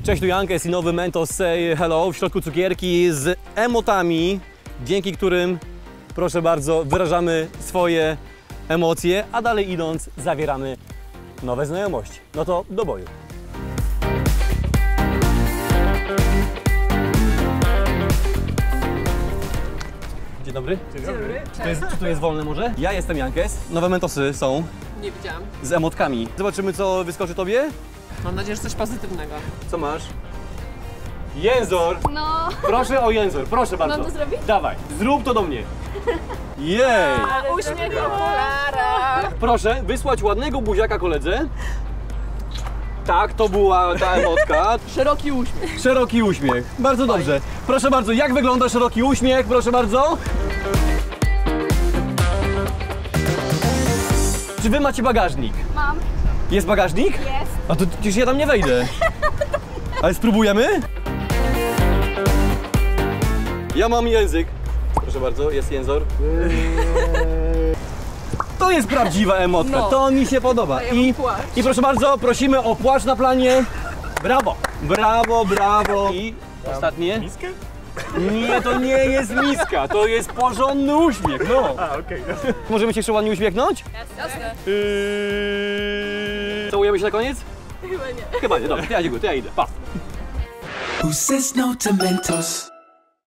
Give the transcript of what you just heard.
Cześć, tu Jankes i nowy Mentos Say Hello. W środku cukierki z emotami, dzięki którym, proszę bardzo, wyrażamy swoje emocje, a dalej idąc zawieramy nowe znajomości. No to do boju. Dzień dobry. Dzień dobry. Czy to jest wolne może? Ja jestem Jankes. Nowe Mentosy są Nie widziałam. z emotkami. Zobaczymy, co wyskoczy tobie. Mam nadzieję, że coś pozytywnego. Co masz? Jęzor! No. Proszę o jęzor, proszę bardzo. Mam to zrobić? Dawaj, zrób to do mnie. Jej! Uśmiech w okularach. Proszę wysłać ładnego buziaka koledze. Tak, to była ta emotka. Szeroki uśmiech. Szeroki uśmiech. Bardzo dobrze. Proszę bardzo, jak wygląda szeroki uśmiech? Proszę bardzo. Czy wy macie bagażnik? Mam. Jest bagażnik? Jest. A to przecież ja tam nie wejdę. Ale spróbujemy? Ja mam język. Proszę bardzo, jest jęzor. To jest prawdziwa emotka, No. to mi się podoba. A ja mam płaszcz. I proszę bardzo, prosimy o płaszcz na planie. Brawo! Brawo, brawo. I ostatnie. Miskę? Nie, to nie jest miska, to jest porządny uśmiech, no. A, okej. Możemy się jeszcze ładnie uśmiechnąć? Jasne. Całujemy się na koniec? Chyba nie. Chyba nie, dobra, to ja dziękuję, to ja idę, pa. Who says no to Mentos?